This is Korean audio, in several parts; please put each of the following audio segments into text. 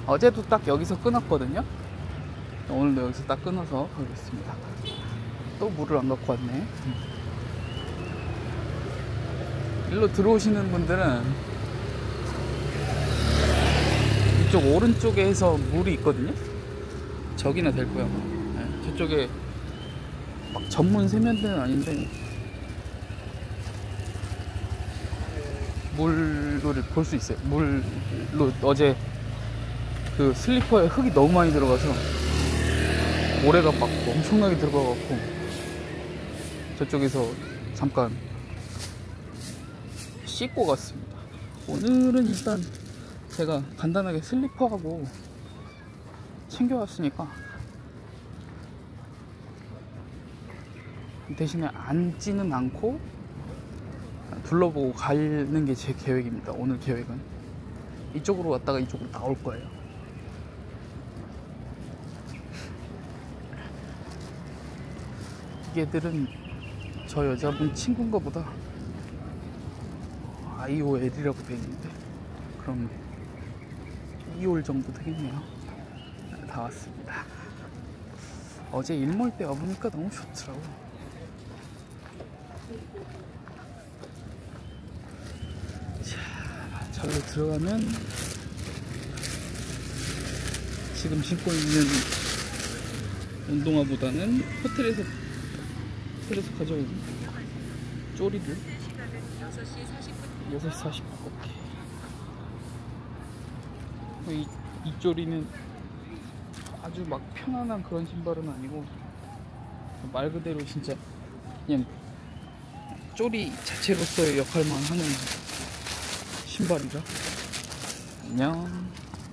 어제도 딱 여기서 끊었거든요. 오늘도 여기서 딱 끊어서 가겠습니다. 또 물을 안 갖고 왔네. 일로 들어오시는 분들은 이쪽 오른쪽에 해서 물이 있거든요. 저기나 될 거야. 네, 저쪽에 막 전문 세면대는 아닌데 물을 볼 수 있어요. 물로 어제 그 슬리퍼에 흙이 너무 많이 들어가서 모래가 막 엄청나게 들어가갖고 저쪽에서 잠깐 씻고 갔습니다. 오늘은 일단 제가 간단하게 슬리퍼하고 챙겨왔으니까 대신에 앉지는 않고 둘러보고 가는 게 제 계획입니다. 오늘 계획은 이쪽으로 왔다가 이쪽으로 나올 거예요. 얘들은 저 여자분 친구인가 보다. IOL이라고 되어 있는데 그럼 2올 정도 되겠네요. 다 왔습니다. 어제 일몰 때 와보니까 너무 좋더라고. 자, 절로 들어가면 지금 신고 있는 운동화보다는 호텔에서 가져온 쪼리를 6시 40분. 오케이. 이 쪼리는 아주 막 편안한 그런 신발은 아니고 말 그대로 진짜 그냥 쪼리 자체로서의 역할만 하는 신발이라. 안녕.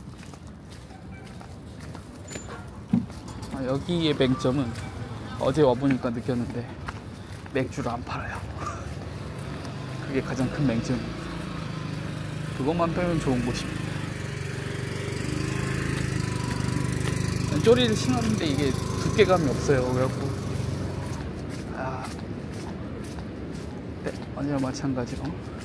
여기의 맹점은 어제 와보니까 느꼈는데 맥주를 안 팔아요. 그게 가장 큰 맹점입니다. 그것만 빼면 좋은 곳입니다. 쪼리를 신었는데 이게 두께감이 없어요. 그래갖고 네, 어제와 마찬가지로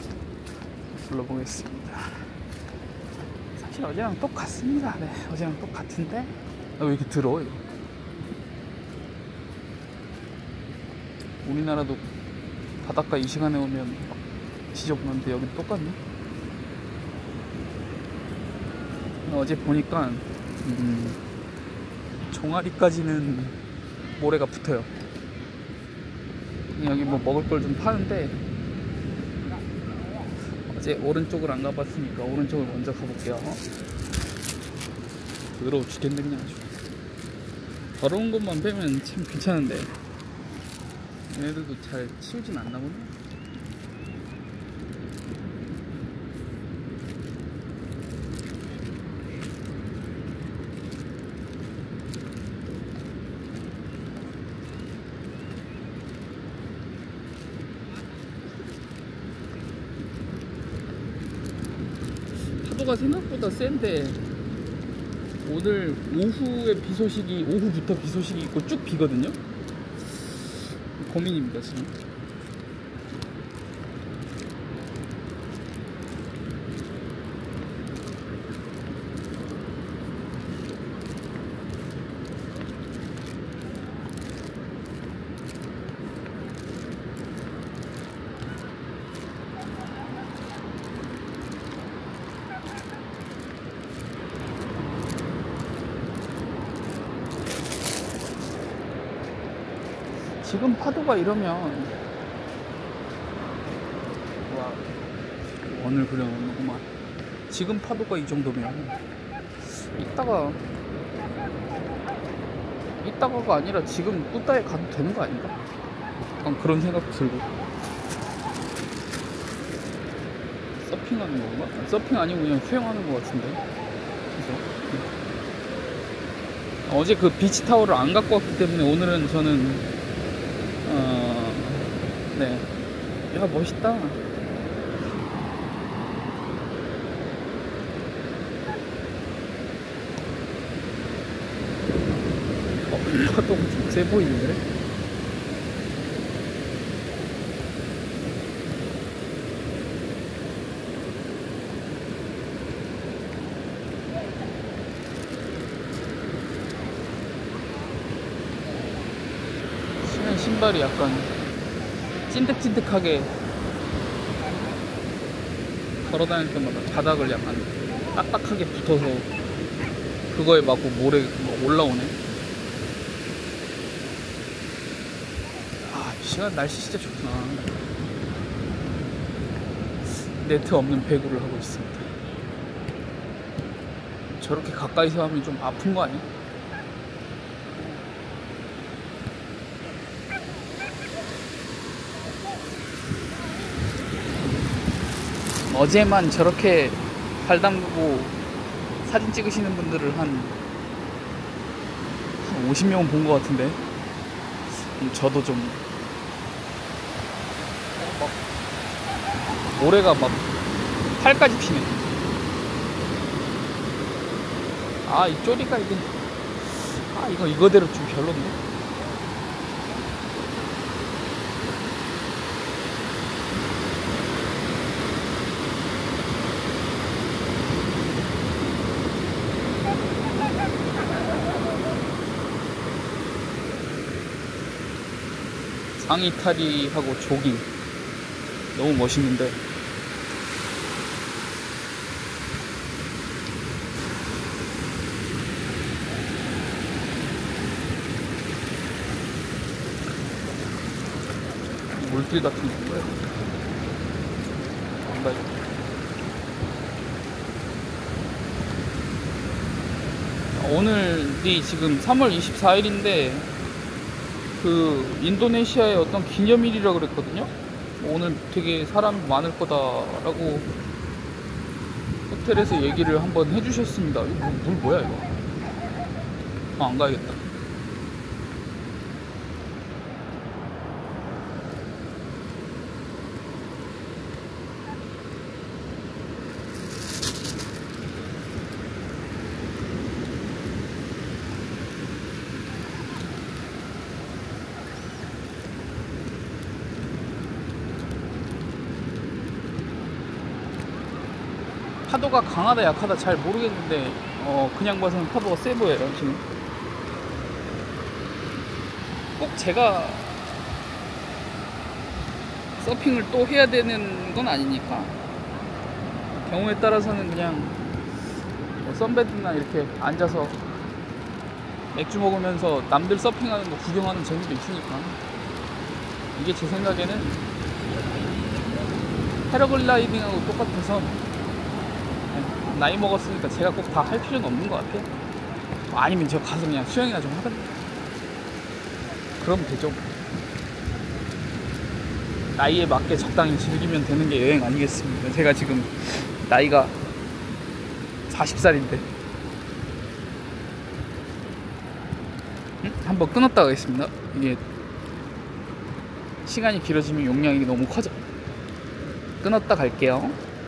불러보겠습니다. 사실 어제랑 똑같습니다. 네, 어제랑 똑같은데 왜 이렇게 더러워 이거. 우리나라도 바닷가 이 시간에 오면 지저분한데 여긴 똑같네. 어제 보니까 종아리까지는 모래가 붙어요. 여기 뭐 먹을 걸 좀 파는데 어제 오른쪽을 안 가봤으니까 오른쪽을 먼저 가볼게요. 더러워 죽겠네 그냥 아주. 더러운 것만 빼면 참 괜찮은데 얘네들도 잘 치우진 않나 보네. 파도가 생각보다 센데 오늘 오후부터 비 소식이 있고 쭉 비거든요. 고민입니다 지금. 지금 파도가 이러면 와 오늘 그려놓는구만. 지금 파도가 이 정도면 이따가가 아니라 지금 꾸따에 가도 되는 거 아닌가? 약간 그런 생각도 들고. 서핑하는 건가? 서핑 아니고 그냥 수영하는 거 같은데. 그래서 어제 그 비치 타월을 안 갖고 왔기 때문에 오늘은 저는 네. 야 멋있다. 파도가 좀 세 보이는데? 신발이 약간 찐득찐득하게 걸어다닐 때마다 바닥을 약간 딱딱하게 붙어서 그거에 맞고 모래 올라오네. 아, 이 시간 날씨 진짜 좋구나. 네트 없는 배구를 하고 있습니다. 저렇게 가까이서 하면 좀 아픈 거 아니야? 어제만 저렇게 발 담그고 사진 찍으시는 분들을 한 50명 본 것 같은데, 저도 좀 모래가 막 팔까지 피네. 아, 이 쪼리가 이게, 아, 이거대로 좀 별론데. 상의 탈의하고 조깅 너무 멋있는데, 물길 같은 건가요? 뭔가 오늘이 지금 3월 24일인데 그 인도네시아의 어떤 기념일이라 그랬거든요. 오늘 되게 사람이 많을 거다라고 호텔에서 얘기를 한번 해주셨습니다. 이거 물 뭐야 이거? 안 가야겠다. 파도가 강하다 약하다 잘 모르겠는데 그냥 봐서는 파도가 세 보여요 지금. 꼭 제가 서핑을 또 해야 되는 건 아니니까 경우에 따라서는 그냥 선베드나 이렇게 앉아서 맥주 먹으면서 남들 서핑하는 거 구경하는 재미도 있으니까. 이게 제 생각에는 패러글라이딩하고 똑같아서 나이 먹었으니까 제가 꼭 다 할 필요는 없는 것 같아요. 아니면 저 가서 그냥 수영이나 좀 하던가 그러면 되죠. 나이에 맞게 적당히 즐기면 되는 게 여행 아니겠습니까? 제가 지금 나이가 40살인데 한번 끊었다 가겠습니다. 이게 시간이 길어지면 용량이 너무 커져. 끊었다 갈게요.